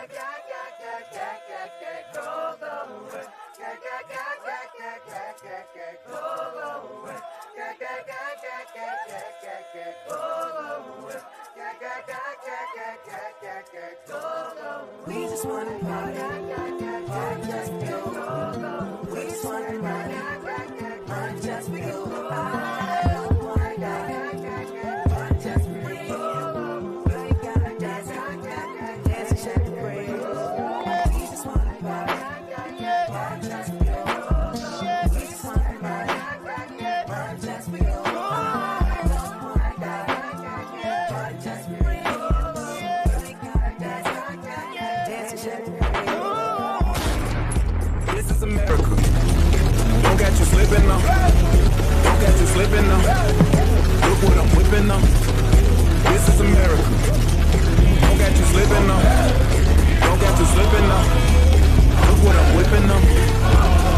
We just wanna party, party just for you. We just wanna party, party just for you. I wanna party, party just for you. You ain't gotta dance, dance and shake and breathe. We just wanna party, party just for you. We just wanna party, party just for you. This is America. Don't catch you slipping now. Don't catch you slipping now. Look what I'm whipping now. This is America. Don't catch you slipping now. Don't catch you slipping now. Look what I'm whipping now.